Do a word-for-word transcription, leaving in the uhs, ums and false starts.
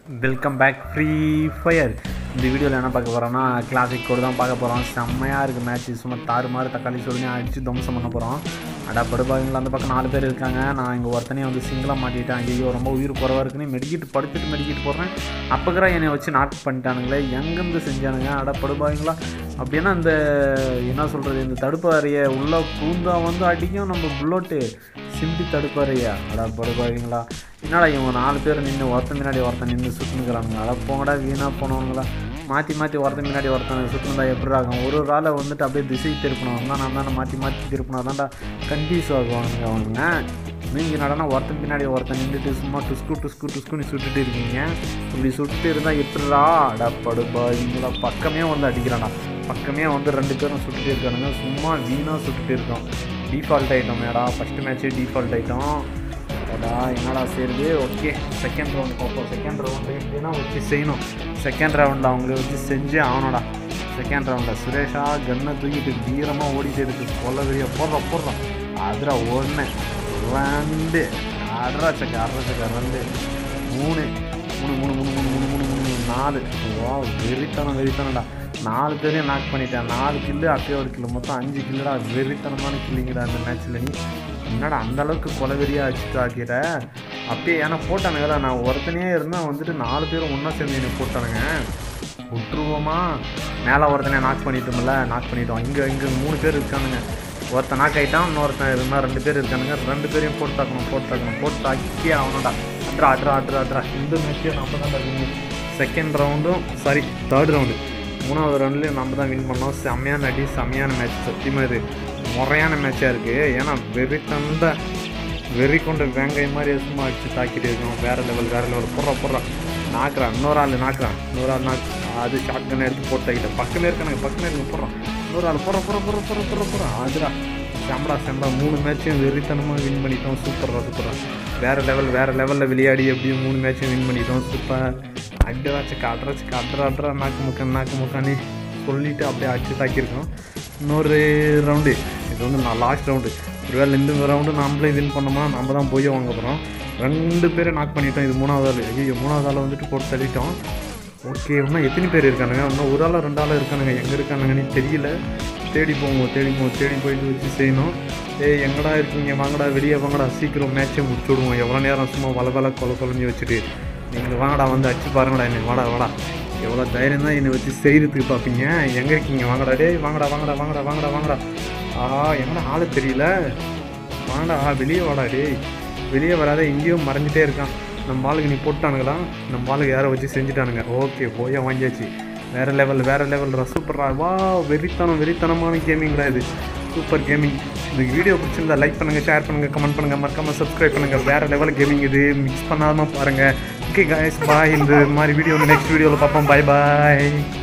Welcome bag free fire. இந்த வீடியோவில் என்ன பார்க்க போகிறோம்னா கிளாசிக் கோடு தான் பார்க்க போகிறோம். செம்மையாக இருக்குது மேட்ச்சு. சும்மா தாறு மாதிரி தக்காளி சொல்லி அடித்து தம்சம் பண்ண போகிறோம். அடா படுபாவீங்களா, அந்த பக்கம் நாலு பேர் இருக்காங்க. நான் இங்கே ஒருத்தனையும் வந்து சிங்கிளாக மாட்டிட்டேன். ஐயோ ரொம்ப உயிர் குறவாக இருக்குன்னு மெடிக்கிட்டு படுத்துட்டு மெடிக்கிட்டு போடுறேன். அப்போக்கிற என்னை வச்சு நாட் பண்ணிட்டானுங்களே, எங்கேருந்து செஞ்சானுங்க. அடா படுபாவீங்களா. அப்படின்னா இந்த என்ன சொல்கிறது, இந்த தடுப்பு அறையை உள்ளே பூந்தா வந்து அடிக்கும் நம்ம புல்லோட்டு சிம்பி தடுப்பு அறையா. அடா படுபாவீங்களா. என்னடா இவங்க நாலு பேர் நின்று ஒருத்தன் முன்னாடி ஒருத்தன் நின்று சுற்றுனுக்கிறானுங்க. அட போங்கடா வீணாக போனவங்களா. மாற்றி மாற்றி ஒருத்தன் முன்னாடி ஒருத்தன் சுற்றுனதா எப்படி ஆகும். ஒரு ஒரு ஆளை வந்துட்டு அப்படியே திசை திருப்பினவங்க தான் நான் தானே மாற்றி மாற்றி திருப்பினா தான்டா கன்ஃபியூஸ் ஆகுவானுங்க அவனுங்க. நீங்கள் நடனா ஒருத்தன் பின்னாடி ஒருத்தன் நின்றுட்டு சும்மா டுஸ்கு டுஸ்கு டுஸ்குன்னு சுட்டுட்டு இருக்கீங்க. இப்படி சுட்டு இருந்தால் எப்படிடா. அடா படுபா இவங்களா பக்கமே வந்து அடிக்கிறானா. பக்கமே வந்து ரெண்டு பேரும் சுட்டுட்டு இருக்கானுங்க. சும்மா வீணாக சுட்டுட்டு இருக்கோம். டிஃபால்ட் ஐட்டம் ஏடா, ஃபஸ்ட்டு மேட்ச்சே டிஃபால்ட் ஐட்டம். அடா என்னடா செய்யுது. ஓகே செகண்ட் ரவுண்டு பார்ப்போம். செகண்ட் ரவுண்டு எப்படின்னா வச்சு செய்யணும். செகண்ட் ரவுண்டில் அவங்கள வச்சு செஞ்சே ஆகணும்டா. செகண்ட் ரவுண்டில் சுரேஷா கன்னை தூக்கிட்டு வீரமாக ஓடிட்டு இருக்கு. கொல்ல வெளியே போடுறோம் போடுறோம். அதில் ஒன்று ரெண்டு அரை சக்கை அரை சக்கை ரெண்டு மூணு மூணு மூணு மூணு மூணு மூணு மூணு மூணு நாலு. வா வெறித்தனம் வெறித்தனம்டா. நாலு பேரையும் நாக் பண்ணிட்டேன். நாலு கில்லு அப்பயே ஒரு கிலோ மொத்தம் அஞ்சு கில்லுடா. வெறித்தனமான கில்லிங்கடா இந்த மேட்ச்சில். நீ என்னடா அந்தளவுக்கு கொலவெறியாக வச்சுட்டு ஆக்கிற அப்பயே. ஏன்னா போட்டானுங்களா, நான் ஒருத்தனையே இருந்தால் வந்துட்டு நாலு பேரும் ஒன்றா சேர்ந்து எனக்கு போட்டானுங்க. விட்டுருவோமா. மேலே ஒருத்தனே நாக் பண்ணிட்டோம்ல, நாக் பண்ணிட்டோம். இங்கே இங்கே மூணு பேர் இருக்கானுங்க. ஒருத்தன் நாக் ஆகிட்டான், இன்னொருத்தன் இருந்தால் ரெண்டு பேர் இருக்கானுங்க. ரெண்டு பேரையும் போட்டு தாக்கணும் போட்டு தாக்கணும் போட்டு தாக்கியே ஆகணும்டா. அட்ரா அட்ரா அட்ரா அட்ரா. இந்த மேட்ச்சையும் நம்ம தான் வின். செகண்ட் ரவுண்டும் சாரி தேர்ட் ரவுண்டு மூணாவது ரவுண்ட்லேயும் நம்ம தான் வின் பண்ணோம். செம்மையான அடி செம்மையான மேட்ச். சத்தியமாக இது முறையான மேட்சாக இருக்குது. ஏன்னா வெறி தந்த வெறி கொண்ட வெங்காயம் மாதிரி சும்மா அடிச்சு தாக்கிட்டு இருக்கோம். வேறு லெவல் வேறு லெவல். போடுறா போடுறா நாக்குறான். இன்னொரு ஆள் நாக்குறான். இன்னொரு ஆள் நாக்கு அது ஷார்ட் கண்ணை எடுத்து போட்டு தாக்கிட்டேன். பக்கமே இருக்கானுங்க பக்கமே இருக்க போடுறான். இன்னொரு ஆள் போடுற போகிற போகிற போகிற போகிற போகிறான். அதுடா செம்படா செம்படா. மூணு மேட்சையும் வெறித்தனமாக வின் பண்ணிட்டோம். சூப்பராக சூப்பராக வேறு லெவல் வேறு லெவலில் விளையாடி எப்படியும் மூணு மேட்சையும் வின் பண்ணிட்டோம். சூப்பர். அட்ராச்சுக்கு அட்ராச்சுக்கு அட்ரா அட்ரா நாக்கு முக்கன் நாக்கு முக்கான்னு சொல்லிவிட்டு அப்படியே அடிச்சு தாக்கியிருக்கோம். இன்னொரு ரவுண்டு இது வந்து நான் லாஸ்ட் ரவுண்டு. ஒருவேளை இந்த ரவுண்டு நம்மளே வின் பண்ணோம்னா நம்ம தான் போய் வாங்க போகிறோம். ரெண்டு பேரை நாக் பண்ணிட்டோம். இது மூணாவது ஆள். ஐயோ மூணாவது ஆள் வந்துட்டு போட்டு தள்ளிட்டோம். ஓகே இன்னும் எத்தனை பேர் இருக்கானுங்க. இன்னும் ஒரு ஆள் ரெண்டு ஆள் இருக்கானுங்க. எங்கே இருக்கானுங்கன்னு தெரியல. தேடி போவோம் தேடி போவோம் தேடி போயிட்டு வச்சு செய்யணும். ஏய் எங்கடா இருக்கீங்க, வாங்கடா வெளியே வாங்கடா, சீக்கிரம் மேட்ச்சை முடிச்சு விடுவோம். எவ்வளோ நேரம் சும்மா வள வள கொலை கொலைஞ்சி வச்சுட்டு நீங்கள் வாங்கடா வந்து அடிச்சு பாருங்கடா என்னை. வாடா வாடா. எவ்வளோ தைரியம் தான் என்னை வச்சு செய்கிறதுக்கு பார்ப்பீங்க. எங்கே இருக்கீங்க வாங்கடா. டே வாங்கடா வாங்கடா வாங்கடா வாங்கடா வாங்கடா. ஆஹா எங்கடா ஆளு தெரியல. வாங்கடா வெளியே வாடா. டே வெளியே வராத, எங்கேயும் மறைஞ்சிட்டே இருக்கான். நம்ம ஆளுக்கு நீ போட்டானுங்களா, நம்ம ஆளுக்கு யாரை வச்சு செஞ்சுட்டானுங்க. ஓகே போய் வாங்கியாச்சு. வேறு லெவல் வேறு லெவல். சூப்பரா. வா வெறித்தனம் வெறித்தனமான கேமிங்டா இது. Super gaming. இந்த வீடியோ பிடிச்சிருந்தா லைக் பண்ணுங்கள், ஷேர் பண்ணுங்கள், கமெண்ட் பண்ணுங்கள், மறக்காமல் சப்ஸ்கிரைப் பண்ணுங்கள். வேறு லெவல் கேமிங் இது, மிக்ஸ் பண்ணாமல் பாருங்கள். Okay guys bye. இந்த மாதிரி வீடியோ நெக்ஸ்ட் வீடியோவில் பார்ப்போம். பாய் பாய்.